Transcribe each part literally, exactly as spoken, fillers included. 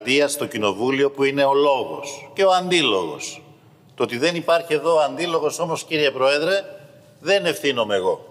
Δημοκρατίας στο Κοινοβούλιο, που είναι ο λόγος και ο αντίλογος. Το ότι δεν υπάρχει εδώ ο αντίλογος όμως, κύριε Πρόεδρε, δεν ευθύνομαι εγώ.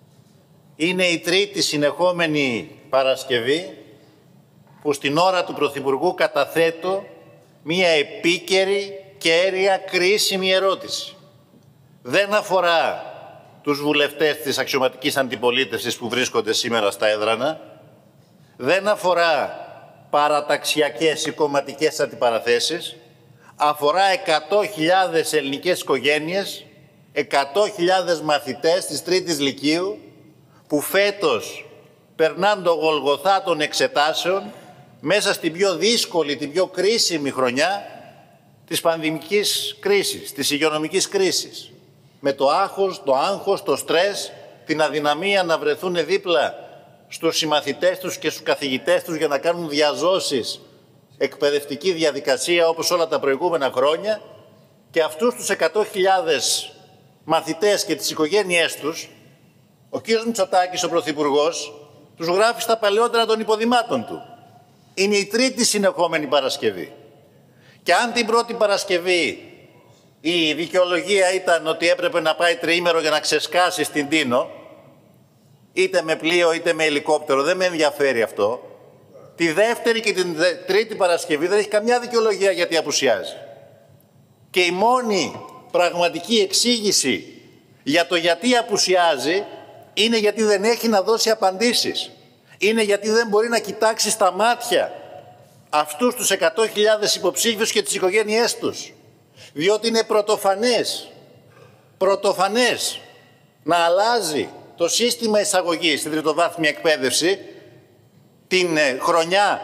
Είναι η τρίτη συνεχόμενη Παρασκευή που στην ώρα του Πρωθυπουργού καταθέτω μία επίκαιρη, κέρια, κρίσιμη ερώτηση. Δεν αφορά τους βουλευτές της αξιωματικής αντιπολίτευσης που βρίσκονται σήμερα στα έδρανα, δεν αφορά παραταξιακές ή κομματικές αντιπαραθέσεις, αφορά εκατό χιλιάδες ελληνικές οικογένειες, εκατό χιλιάδες μαθητές της τρίτης λυκείου, που φέτος περνάνε το γολγοθά των εξετάσεων μέσα στην πιο δύσκολη, την πιο κρίσιμη χρονιά της πανδημικής κρίσης, της υγειονομικής κρίσης. Με το άγχος, το άγχος, το στρες, την αδυναμία να βρεθούν δίπλα στους συμμαθητές τους και στους καθηγητές τους για να κάνουν διαζώσεις, εκπαιδευτική διαδικασία όπως όλα τα προηγούμενα χρόνια, και αυτούς τους εκατό χιλιάδες μαθητές και τις οικογένειές τους, ο κύριος Μητσοτάκης, ο Πρωθυπουργός, τους γράφει στα παλαιότερα των υποδημάτων του. Είναι η τρίτη συνεχόμενη Παρασκευή. Και αν την πρώτη Παρασκευή η δικαιολογία ήταν ότι έπρεπε να πάει τριήμερο για να ξεσκάσει στην Τίνο, είτε με πλοίο είτε με ελικόπτερο, δεν με ενδιαφέρει αυτό, τη δεύτερη και την τρίτη Παρασκευή δεν έχει καμιά δικαιολογία γιατί απουσιάζει. Και η μόνη πραγματική εξήγηση για το γιατί απουσιάζει είναι γιατί δεν έχει να δώσει απαντήσεις. Είναι γιατί δεν μπορεί να κοιτάξει στα μάτια αυτούς τους εκατό χιλιάδες υποψήφιους και τις οικογένειές τους. Διότι είναι πρωτοφανές, πρωτοφανές να αλλάζει το σύστημα εισαγωγής στην τριτοβάθμια εκπαίδευση την χρονιά,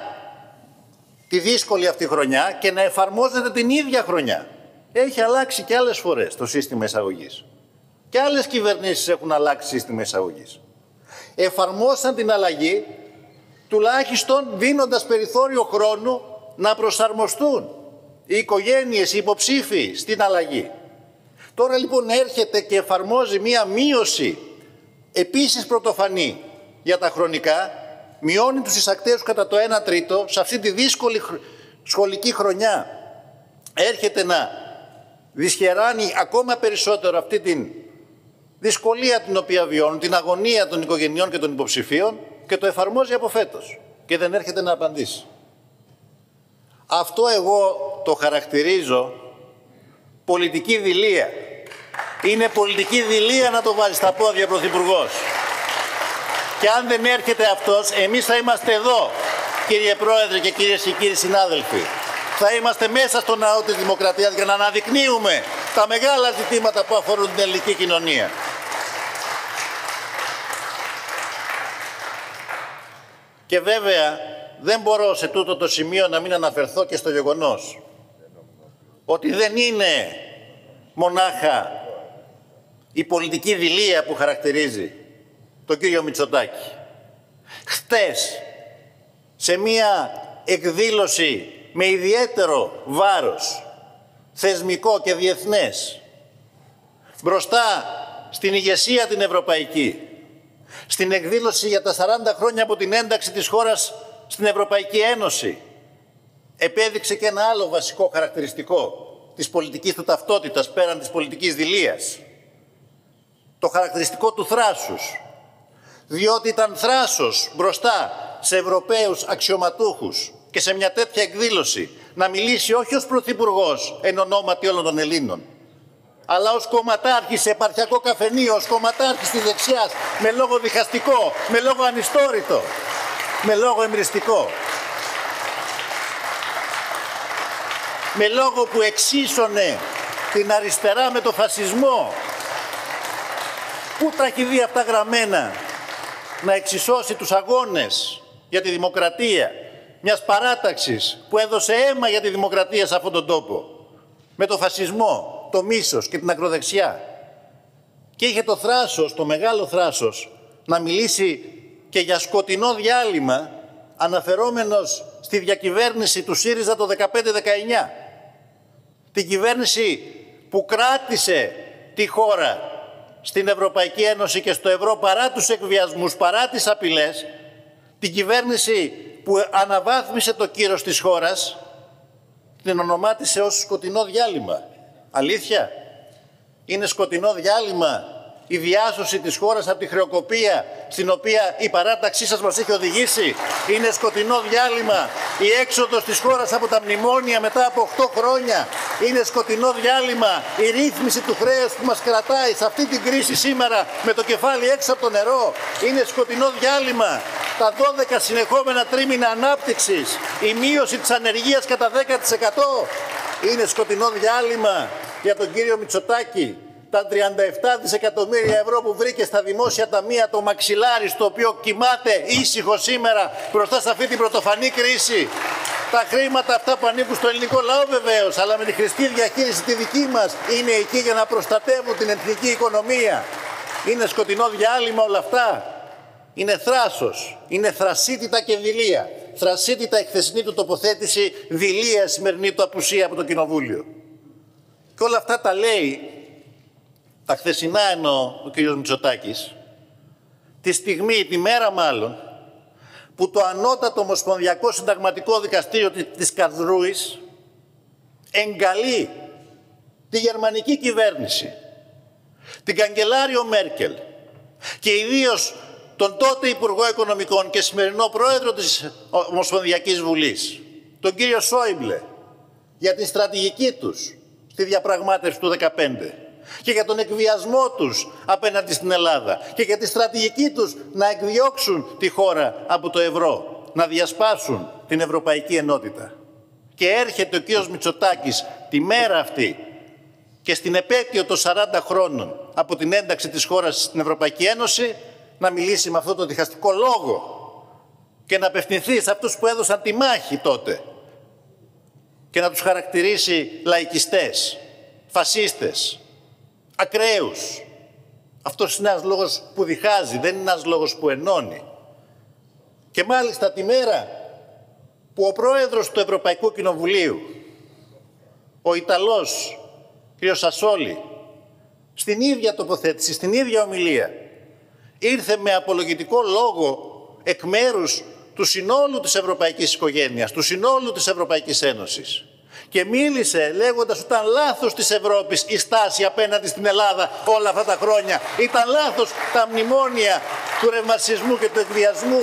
τη δύσκολη αυτή χρονιά, και να εφαρμόζεται την ίδια χρονιά. Έχει αλλάξει και άλλες φορές το σύστημα εισαγωγής. Και άλλες κυβερνήσεις έχουν αλλάξει σύστημα εισαγωγής. Εφαρμόσαν την αλλαγή τουλάχιστον δίνοντας περιθώριο χρόνου να προσαρμοστούν οι οικογένειες, οι υποψήφοι στην αλλαγή. Τώρα λοιπόν έρχεται και εφαρμόζει μία μείωση επίσης πρωτοφανή για τα χρονικά, μειώνει τους εισακτέους κατά το ένα τρίτο σε αυτή τη δύσκολη σχολική χρονιά. Έρχεται να δυσχεράνει ακόμα περισσότερο αυτή την δυσκολία την οποία βιώνουν, την αγωνία των οικογενειών και των υποψηφίων, και το εφαρμόζει από φέτος και δεν έρχεται να απαντήσει. Αυτό εγώ το χαρακτηρίζω πολιτική δειλία. Είναι πολιτική δειλία να το βάζει στα πόδια Πρωθυπουργός. Και αν δεν έρχεται αυτός, εμείς θα είμαστε εδώ, κύριε Πρόεδρε και κυρίες και κύριοι συνάδελφοι. Θα είμαστε μέσα στο ναό της Δημοκρατίας για να αναδεικνύουμε τα μεγάλα ζητήματα που αφορούν την ελληνική κοινωνία. Και βέβαια δεν μπορώ σε τούτο το σημείο να μην αναφερθώ και στο γεγονός ότι δεν είναι μονάχα η πολιτική δειλία που χαρακτηρίζει τον κύριο Μητσοτάκη. Χτες, σε μία εκδήλωση με ιδιαίτερο βάρος, θεσμικό και διεθνές, μπροστά στην ηγεσία την ευρωπαϊκή, στην εκδήλωση για τα σαράντα χρόνια από την ένταξη της χώρας στην Ευρωπαϊκή Ένωση, επέδειξε και ένα άλλο βασικό χαρακτηριστικό της πολιτικής του ταυτότητας πέραν της πολιτικής δειλίας. Το χαρακτηριστικό του θράσους. Διότι ήταν θράσος μπροστά σε Ευρωπαίους αξιωματούχους και σε μια τέτοια εκδήλωση να μιλήσει όχι ως Πρωθυπουργός εν ονόματι όλων των Ελλήνων, αλλά ως κομματάρχης σε επαρχιακό καφενείο, ως κομματάρχης της δεξιάς, με λόγο διχαστικό, με λόγο ανιστόρητο, με λόγο εμπριστικό. Με λόγο που εξίσωνε την αριστερά με το φασισμό. Πού τα έχει δει αυτά γραμμένα να εξισώσει τους αγώνες για τη δημοκρατία μιας παράταξης που έδωσε αίμα για τη δημοκρατία σε αυτόν τον τόπο με το φασισμό, το μίσος και την ακροδεξιά. Και είχε το θράσος, το μεγάλο θράσος, να μιλήσει και για σκοτεινό διάλειμμα, αναφερόμενος στη διακυβέρνηση του ΣΥΡΙΖΑ το δεκαπέντε δεκαεννιά. Την κυβέρνηση που κράτησε τη χώρα στην Ευρωπαϊκή Ένωση και στο ευρώ παρά τους εκβιασμούς, παρά τις απειλές, Την κυβέρνηση που αναβάθμισε το κύρος της χώρας, την ονομάτισε ως σκοτεινό διάλειμμα. Αλήθεια? Είναι σκοτεινό διάλειμμα η διάσωση της χώρας από τη χρεοκοπία στην οποία η παράταξή σας μας έχει οδηγήσει? Είναι σκοτεινό διάλειμμα η έξοδος της χώρας από τα μνημόνια μετά από οκτώ χρόνια? Είναι σκοτεινό διάλειμμα η ρύθμιση του χρέους που μας κρατάει σε αυτή την κρίση σήμερα με το κεφάλι έξω από το νερό? Είναι σκοτεινό διάλειμμα τα δώδεκα συνεχόμενα τρίμηνα ανάπτυξης, η μείωση της ανεργίας κατά δέκα τοις εκατό? Είναι σκοτεινό διάλειμμα για τον κύριο Μητσοτάκη τα τριάντα επτά δισεκατομμύρια ευρώ που βρήκε στα δημόσια ταμεία, το μαξιλάρι στο οποίο κοιμάται ήσυχο σήμερα μπροστά σε αυτή την πρωτοφανή κρίση? Τα χρήματα αυτά που ανήκουν στο ελληνικό λαό βεβαίως, αλλά με τη χρηστή διαχείριση τη δική μας, είναι εκεί για να προστατεύουν την εθνική οικονομία. Είναι σκοτεινό διάλειμμα όλα αυτά? Είναι θράσος, είναι θρασίτητα και δειλία. Θρασίτητα η χθεσινή του τοποθέτηση, δειλία σημερινή του απουσία από το Κοινοβούλιο. Και όλα αυτά τα λέει, τα χθεσινά εννοώ, ο κ. Μητσοτάκης, τη στιγμή, τη μέρα μάλλον, που το ανώτατο Ομοσπονδιακό Συνταγματικό Δικαστήριο της Καρλσρούης εγκαλεί τη γερμανική κυβέρνηση, την καγκελάριο Μέρκελ και ιδίως τον τότε Υπουργό Οικονομικών και σημερινό Πρόεδρο της Ομοσπονδιακής Βουλής, τον κύριο Σόιμπλε, για την στρατηγική τους στη διαπραγμάτευση του δεκαπέντε και για τον εκβιασμό τους απέναντι στην Ελλάδα και για τη στρατηγική τους να εκδιώξουν τη χώρα από το ευρώ, να διασπάσουν την Ευρωπαϊκή Ενότητα. Και έρχεται ο κύριος Μητσοτάκης τη μέρα αυτή και στην επέτειο των σαράντα χρόνων από την ένταξη της χώρας στην Ευρωπαϊκή Ένωση να μιλήσει με αυτό το διχαστικό λόγο και να απευθυνθεί σε αυτούς που έδωσαν τη μάχη τότε και να τους χαρακτηρίσει λαϊκιστές, φασίστες, ακραίους. Αυτός είναι ένας λόγος που διχάζει, δεν είναι ένας λόγος που ενώνει. Και μάλιστα τη μέρα που ο πρόεδρος του Ευρωπαϊκού Κοινοβουλίου, ο Ιταλός κ. Σασόλη, στην ίδια τοποθέτηση, στην ίδια ομιλία, ήρθε με απολογητικό λόγο εκ μέρους του συνόλου της ευρωπαϊκής οικογένειας, του συνόλου της Ευρωπαϊκής Ένωσης. Και μίλησε λέγοντας ότι ήταν λάθος της Ευρώπης η στάση απέναντι στην Ελλάδα όλα αυτά τα χρόνια. Ήταν λάθος τα μνημόνια του ρευματισμού και του εκβιασμού.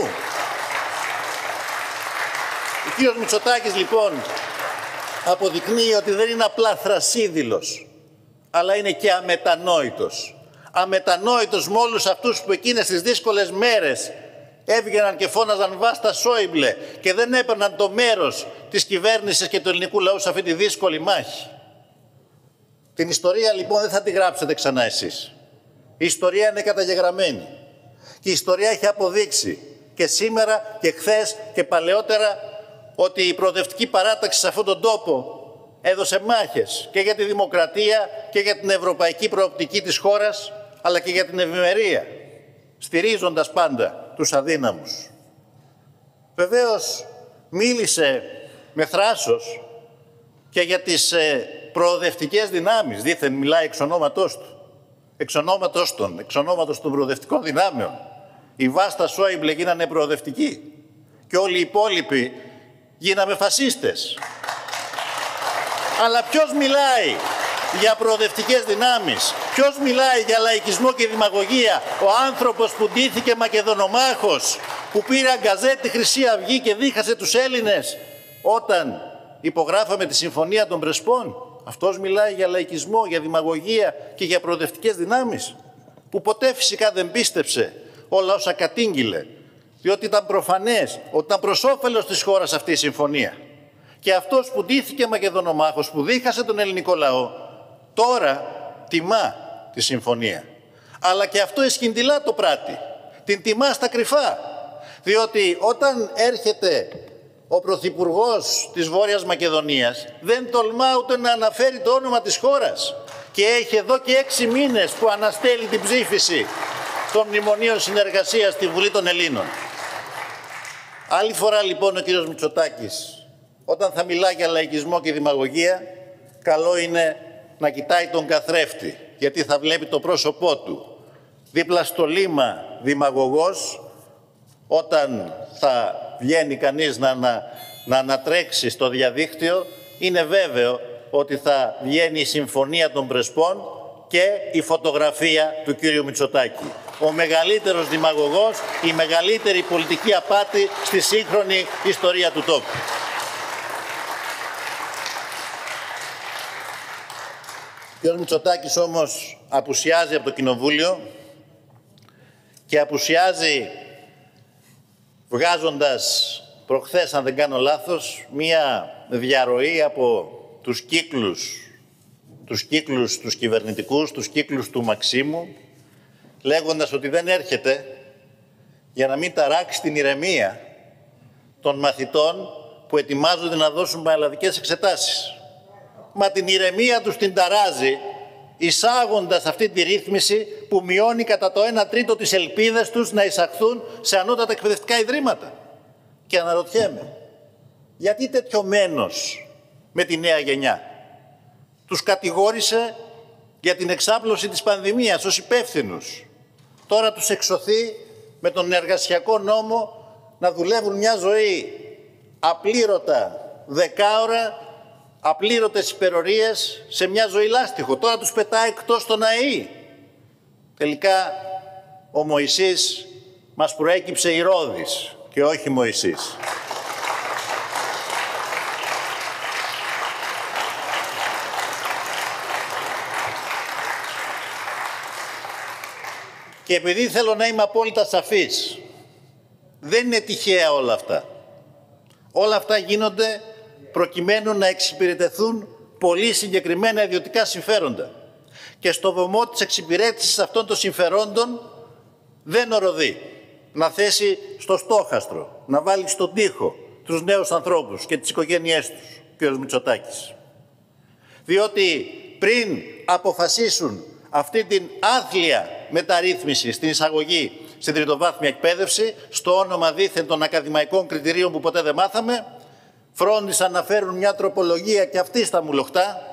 Ο κύριος Μητσοτάκης λοιπόν αποδεικνύει ότι δεν είναι απλά θρασίδηλος, αλλά είναι και αμετανόητος. Αμετανόητος με όλους αυτούς που εκείνες τις δύσκολες μέρες έβγαιναν και φώναζαν «Βάστα Σόιμπλε» και δεν έπαιρναν το μέρος της κυβέρνησης και του ελληνικού λαού σε αυτή τη δύσκολη μάχη. Την ιστορία λοιπόν δεν θα τη γράψετε ξανά εσείς. Η ιστορία είναι καταγεγραμμένη. Και η ιστορία έχει αποδείξει και σήμερα και χθες και παλαιότερα ότι η προοδευτική παράταξη σε αυτόν τον τόπο έδωσε μάχες και για τη δημοκρατία και για την ευρωπαϊκή προοπτική της χώρας, αλλά και για την ευημερία, στηρίζοντας πάντα τους αδύναμους. Βεβαίως μίλησε με θράσος και για τις ε, προοδευτικές δυνάμεις, δήθεν μιλάει εξ ονόματός του, εξ ονόματος των, εξ ονόματος των προοδευτικών δυνάμεων. Η Βάστα Σόιμπλε γίνανε προοδευτικοί και όλοι οι υπόλοιποι γίναμε φασίστες. Αλλά ποιος μιλάει για προοδευτικές δυνάμεις? Ποιος μιλάει για λαϊκισμό και δημαγωγία? Ο άνθρωπος που ντύθηκε μακεδονομάχος, που πήρε αγκαζέτη Χρυσή Αυγή και δίχασε τους Έλληνες όταν υπογράφαμε τη Συμφωνία των Πρεσπών. Αυτός μιλάει για λαϊκισμό, για δημαγωγία και για προοδευτικές δυνάμεις, που ποτέ φυσικά δεν πίστεψε όλα όσα κατήγγειλε, διότι ήταν προφανές ότι ήταν προς όφελος της χώρας αυτή η συμφωνία. Και αυτός που ντύθηκε μακεδονομάχος, που δίχασε τον ελληνικό λαό, τώρα τιμά τη συμφωνία. Αλλά και αυτό εσκυντιλά το πράττει. Την τιμά στα κρυφά. Διότι όταν έρχεται ο Πρωθυπουργός της Βόρειας Μακεδονίας, δεν τολμά ούτε να αναφέρει το όνομα της χώρας. Και έχει εδώ και έξι μήνες που αναστέλει την ψήφιση των μνημονίων συνεργασίας στη Βουλή των Ελλήνων. Άλλη φορά λοιπόν ο κύριος Μητσοτάκης, όταν θα μιλά για λαϊκισμό και δημαγωγία, καλό είναι να κοιτάει τον καθρέφτη, γιατί θα βλέπει το πρόσωπό του. Δίπλα στο λίμα δημαγωγός, όταν θα βγαίνει κανείς να, να, να ανατρέξει στο διαδίκτυο, είναι βέβαιο ότι θα βγαίνει η συμφωνία των Πρεσπών και η φωτογραφία του κύριου Μητσοτάκη. Ο μεγαλύτερος δημαγωγός, η μεγαλύτερη πολιτική απάτη στη σύγχρονη ιστορία του τόπου. Ο κύριος Μητσοτάκης όμως απουσιάζει από το Κοινοβούλιο και απουσιάζει βγάζοντας προχθές, αν δεν κάνω λάθος, μία διαρροή από τους κύκλους, τους κύκλους τους κυβερνητικούς, τους κύκλους του Μαξίμου, λέγοντας ότι δεν έρχεται για να μην ταράξει την ηρεμία των μαθητών που ετοιμάζονται να δώσουν πανελλαδικές εξετάσεις. Μα την ηρεμία τους την ταράζει εισάγοντας αυτή τη ρύθμιση που μειώνει κατά το ένα τρίτο τις ελπίδες τους να εισαχθούν σε ανώτατα εκπαιδευτικά ιδρύματα. Και αναρωτιέμαι, γιατί τέτοιο μένος με τη νέα γενιά? Τους κατηγόρησε για την εξάπλωση της πανδημίας ως υπεύθυνους. Τώρα τους εξωθεί με τον εργασιακό νόμο να δουλεύουν μια ζωή απλήρωτα δεκάωρα, απλήρωτες υπερορίες σε μια ζωή λάστιχο. Τώρα τους πετάει εκτός των ΑΕΗ. Τελικά ο Μωυσής μας προέκυψε Ηρώδης και όχι Μωυσής. Και επειδή θέλω να είμαι απόλυτα σαφής, δεν είναι τυχαία όλα αυτά. Όλα αυτά γίνονται προκειμένου να εξυπηρετηθούν πολύ συγκεκριμένα ιδιωτικά συμφέροντα. Και στο βωμό της εξυπηρέτησης αυτών των συμφερόντων δεν ορωδεί να θέσει στο στόχαστρο, να βάλει στον τοίχο τους νέους ανθρώπους και τις οικογένειές τους, ο κ. Μητσοτάκης. Διότι πριν αποφασίσουν αυτή την άθλια μεταρρύθμιση στην εισαγωγή στην τριτοβάθμια εκπαίδευση, στο όνομα δήθεν των ακαδημαϊκών κριτηρίων που ποτέ δεν μάθαμε, φρόντισαν να φέρουν μια τροπολογία και αυτή στα μουλοχτά,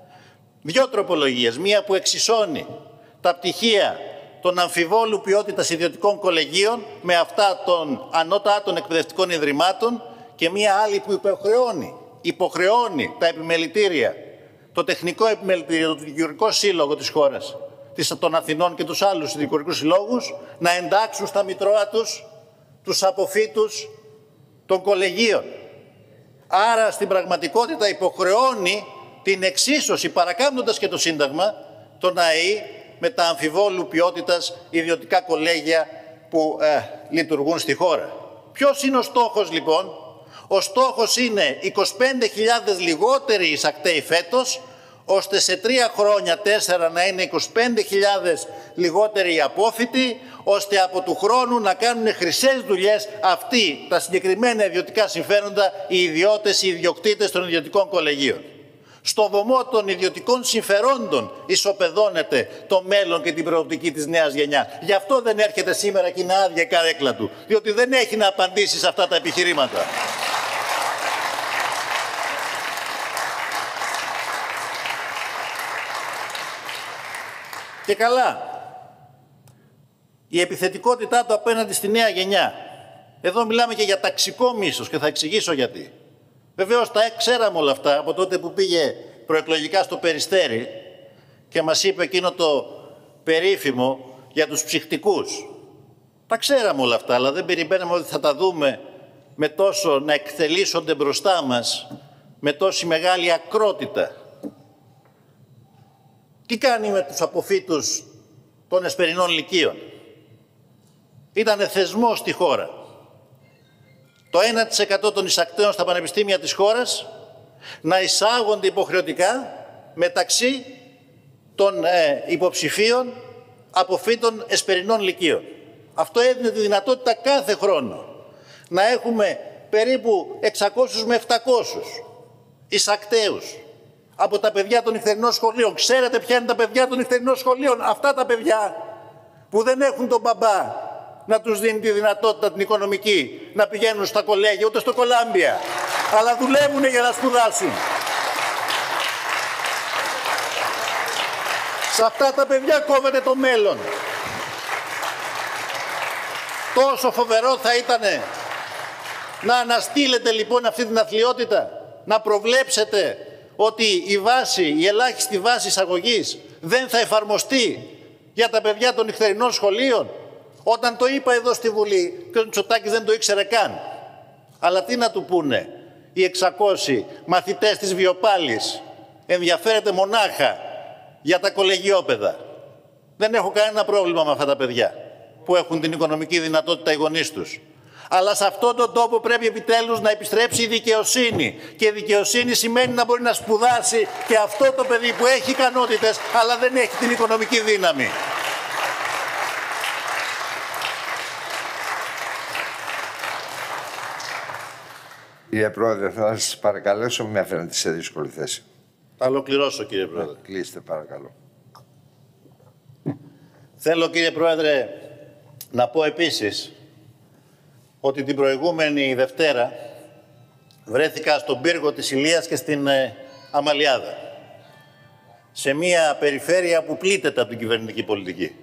δύο τροπολογίες, μία που εξισώνει τα πτυχία των αμφιβόλου ποιότητας ιδιωτικών κολεγίων με αυτά των ανώτατων εκπαιδευτικών ιδρυμάτων και μία άλλη που υποχρεώνει, υποχρεώνει τα επιμελητήρια, το τεχνικό επιμελητήριο, το δικηγορικό σύλλογο της χώρας, των Αθηνών και τους άλλους δικηγορικούς συλλόγους, να εντάξουν στα μητρώα τους τους αποφύτους των κολεγίων. Άρα στην πραγματικότητα υποχρεώνει την εξίσωση, παρακάμπτοντας και το Σύνταγμα, των ΑΕΗ με τα αμφιβόλου ποιότητας ιδιωτικά κολέγια που ε, λειτουργούν στη χώρα. Ποιος είναι ο στόχος λοιπόν? Ο στόχος είναι είκοσι πέντε χιλιάδες λιγότεροι εισακτέοι φέτος, ώστε σε τρία χρόνια, τέσσερα, να είναι είκοσι πέντε χιλιάδες λιγότεροι οι απόφοιτοι, ώστε από του χρόνου να κάνουν χρυσές δουλειές αυτοί τα συγκεκριμένα ιδιωτικά συμφέροντα, οι ιδιώτες, οι ιδιοκτήτες των ιδιωτικών κολεγίων. Στο βωμό των ιδιωτικών συμφερόντων ισοπεδώνεται το μέλλον και την προοπτική της νέας γενιάς. Γι' αυτό δεν έρχεται σήμερα και είναι άδεια η καρέκλα του, διότι δεν έχει να απαντήσει σε αυτά τα επιχειρήματα. Και καλά, η επιθετικότητά του απέναντι στη νέα γενιά. Εδώ μιλάμε και για ταξικό μίσος και θα εξηγήσω γιατί. Βεβαίως τα ξέραμε όλα αυτά από τότε που πήγε προεκλογικά στο Περιστέρι και μας είπε εκείνο το περίφημο για τους ψυχτικούς. Τα ξέραμε όλα αυτά, αλλά δεν περιμέναμε ότι θα τα δούμε με τόσο να εκτελήσονται μπροστά μας, με τόση μεγάλη ακρότητα. Τι κάνει με τους αποφύτους των εσπερινών λυκείων? Ήτανε θεσμός στη χώρα. Το ένα τοις εκατό των εισακτέων στα πανεπιστήμια της χώρας να εισάγονται υποχρεωτικά μεταξύ των ε, υποψηφίων αποφύτων εσπερινών λυκείων. Αυτό έδινε τη δυνατότητα κάθε χρόνο να έχουμε περίπου εξακόσιους με επτακόσιους εισακτέους από τα παιδιά των νυχτερινών σχολείων. Ξέρετε ποια είναι τα παιδιά των νυχτερινών σχολείων? Αυτά τα παιδιά που δεν έχουν τον μπαμπά να τους δίνει τη δυνατότητα την οικονομική να πηγαίνουν στα κολέγια, ούτε στο Κολάμπια, αλλά δουλεύουν για να σπουδάσουν. Σε αυτά τα παιδιά κόβεται το μέλλον. Τόσο φοβερό θα ήτανε να αναστείλετε λοιπόν αυτή την αθλιότητα, να προβλέψετε ότι η βάση, η ελάχιστη βάση εισαγωγής δεν θα εφαρμοστεί για τα παιδιά των νυχτερινών σχολείων. Όταν το είπα εδώ στη Βουλή, και ο Μητσοτάκης δεν το ήξερε καν. Αλλά τι να του πούνε οι εξακόσιοι μαθητές της Βιοπάλης? Ενδιαφέρεται μονάχα για τα κολεγιόπαιδα. Δεν έχω κανένα πρόβλημα με αυτά τα παιδιά που έχουν την οικονομική δυνατότητα οι γονείς τους. Αλλά σε αυτόν τον τόπο πρέπει επιτέλους να επιστρέψει η δικαιοσύνη. Και η δικαιοσύνη σημαίνει να μπορεί να σπουδάσει και αυτό το παιδί που έχει ικανότητες, αλλά δεν έχει την οικονομική δύναμη. Κύριε Πρόεδρε, θα σας παρακαλέσω, με αφήνετε σε δύσκολη θέση. Θα ολοκληρώσω, κύριε Πρόεδρε. Κλείστε, παρακαλώ. Θέλω, κύριε Πρόεδρε, να πω επίσης ότι την προηγούμενη Δευτέρα βρέθηκα στον πύργο της Ηλίας και στην ε, Αμαλιάδα, σε μια περιφέρεια που πλήττεται από την κυβερνητική πολιτική,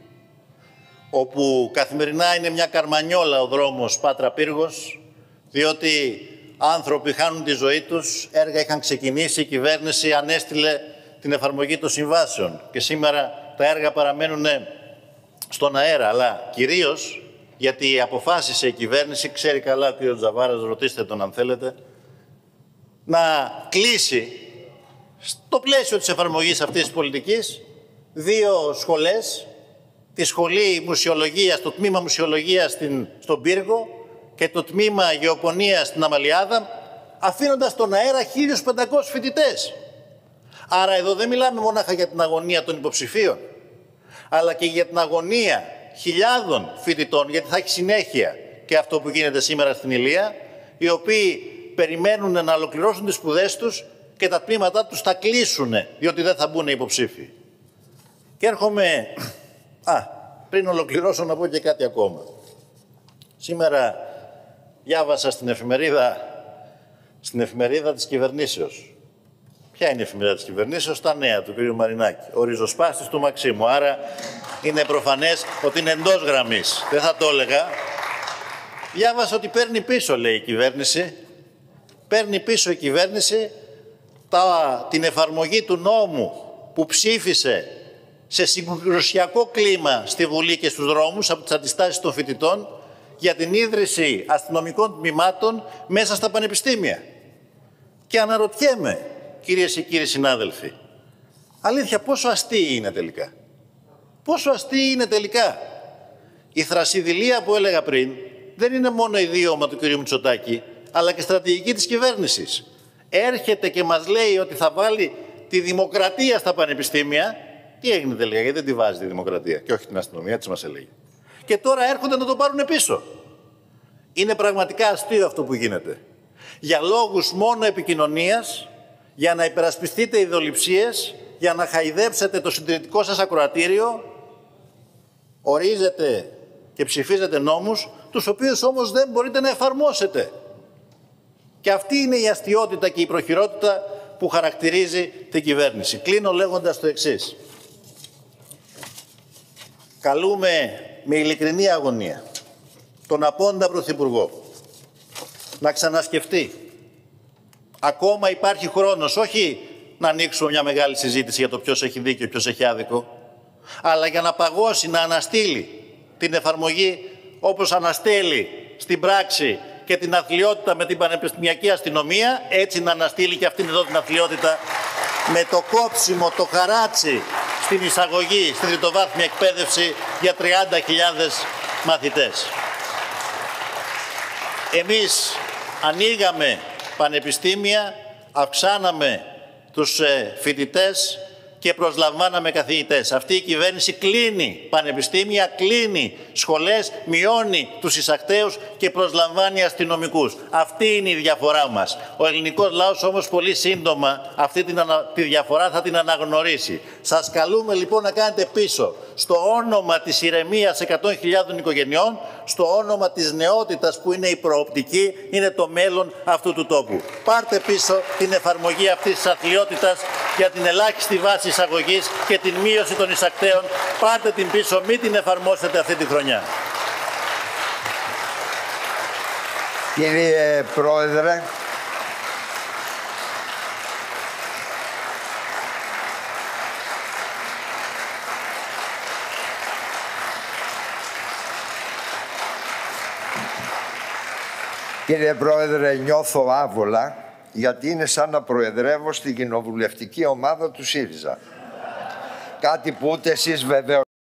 όπου καθημερινά είναι μια καρμανιόλα ο δρόμος Πάτρα-Πύργος, διότι άνθρωποι χάνουν τη ζωή τους, έργα είχαν ξεκινήσει, η κυβέρνηση ανέστειλε την εφαρμογή των συμβάσεων και σήμερα τα έργα παραμένουν στον αέρα, αλλά κυρίως γιατί αποφάσισε η κυβέρνηση, ξέρει καλά ο κ. Τζαβάρας, ρωτήστε τον αν θέλετε, να κλείσει στο πλαίσιο της εφαρμογής αυτής της πολιτικής δύο σχολές, τη σχολή μουσιολογίας, το τμήμα μουσιολογίας στην, στον Πύργο και το τμήμα γεωπονίας στην Αμαλιάδα, αφήνοντας στον αέρα χίλιους πεντακόσιους φοιτητές. Άρα εδώ δεν μιλάμε μονάχα για την αγωνία των υποψηφίων, αλλά και για την αγωνία χιλιάδων φοιτητών, γιατί θα έχει συνέχεια και αυτό που γίνεται σήμερα στην Ηλία, οι οποίοι περιμένουν να ολοκληρώσουν τις σπουδές τους και τα τμήματά τους θα κλείσουν, διότι δεν θα μπουν υποψήφοι. Και έρχομαι... Α, πριν ολοκληρώσω να πω και κάτι ακόμα. Σήμερα διάβασα στην εφημερίδα, στην εφημερίδα της κυβερνήσεως. Ποια είναι η εφημερίδα της κυβερνήσεως? Τα νέα του κ. Μαρινάκη. Ο ριζοσπάστης του Μαξίμου. Άρα είναι προφανές ότι είναι εντός γραμμής. Δεν θα το έλεγα. Διάβασα ότι παίρνει πίσω, λέει η κυβέρνηση. Παίρνει πίσω η κυβέρνηση τα, την εφαρμογή του νόμου που ψήφισε σε συγκρουσιακό κλίμα στη Βουλή και στους δρόμους από τις αντιστάσεις των φοιτητών για την ίδρυση αστυνομικών τμήματων μέσα στα πανεπιστήμια. Και αναρωτιέμαι, κυρίες και κύριοι συνάδελφοι, αλήθεια πόσο αστείοι είναι τελικά? Πόσο αστείοι είναι τελικά? Η θρασιδηλία που έλεγα πριν δεν είναι μόνο ιδίωμα του κ. Μητσοτάκη, αλλά και στρατηγική της κυβέρνησης. Έρχεται και μας λέει ότι θα βάλει τη δημοκρατία στα πανεπιστήμια. Τι έγινε τελικά? Γιατί δεν τη βάζει τη δημοκρατία και όχι την αστυνομία, έτσι μας έλεγε. Και τώρα έρχονται να το πάρουν πίσω. Είναι πραγματικά αστείο αυτό που γίνεται. Για λόγους μόνο επικοινωνίας, για να υπερασπιστείτε ιδεολειψίες, για να χαϊδέψετε το συντηρητικό σας ακροατήριο, ορίζετε και ψηφίζετε νόμους, τους οποίους όμως δεν μπορείτε να εφαρμόσετε. Και αυτή είναι η αστιότητα και η προχειρότητα που χαρακτηρίζει την κυβέρνηση. Κλείνω λέγοντας το εξής. Καλούμε με ειλικρινή αγωνία τον απόντα Πρωθυπουργό να ξανασκεφτεί. Ακόμα υπάρχει χρόνος, όχι να ανοίξουμε μια μεγάλη συζήτηση για το ποιος έχει δίκιο, ποιος έχει άδικο, αλλά για να παγώσει, να αναστείλει την εφαρμογή όπως αναστέλει στην πράξη και την αθλιότητα με την πανεπιστημιακή αστυνομία, έτσι να αναστείλει και αυτήν εδώ την αθλιότητα με το κόψιμο, το χαράτσι στην εισαγωγή, στην τριτοβάθμια εκπαίδευση για τριάντα χιλιάδες μαθητές. Εμείς ανοίγαμε πανεπιστήμια, αυξάναμε τους φοιτητές και προσλαμβάναμε καθηγητές. Αυτή η κυβέρνηση κλείνει πανεπιστήμια, κλείνει σχολές, μειώνει τους εισακτέους και προσλαμβάνει αστυνομικούς. Αυτή είναι η διαφορά μας. Ο ελληνικός λαός όμως πολύ σύντομα αυτή την ανα... τη διαφορά θα την αναγνωρίσει. Σας καλούμε λοιπόν να κάνετε πίσω στο όνομα της ηρεμίας εκατό χιλιάδων οικογενειών, στο όνομα της νεότητας που είναι η προοπτική, είναι το μέλλον αυτού του τόπου. Πάρτε πίσω την εφαρμογή αυτής της αθλιότητας για την ελάχιστη βάση εισαγωγής και την μείωση των εισακτέων. Πάρτε την πίσω, μην την εφαρμόσετε αυτή τη χρονιά. Κύριε Πρόεδρε, Κύριε Πρόεδρε, νιώθω άβολα γιατί είναι σαν να προεδρεύω στην κοινοβουλευτική ομάδα του ΣΥΡΙΖΑ. Κάτι που ούτε εσείς βεβαίως